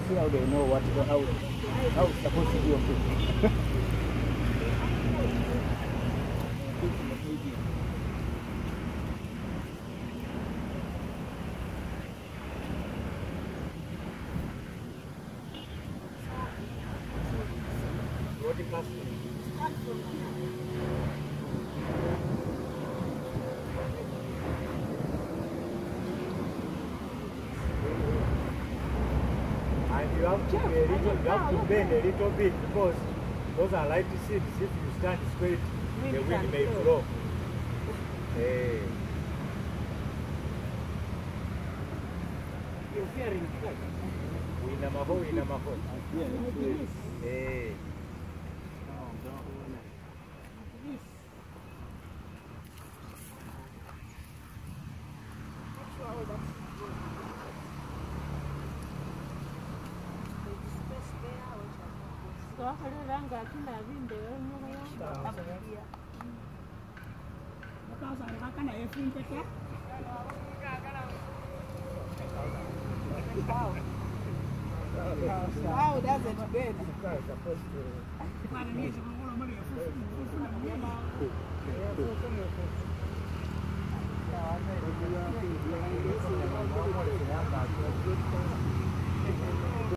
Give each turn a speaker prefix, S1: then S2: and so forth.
S1: see how they know how it's supposed to be on food.
S2: And you have to bend a little bit because those are light seeds. If you stand straight, the wind may blow.
S1: You're fearing flight.
S2: Winamaho.
S3: How does it bend?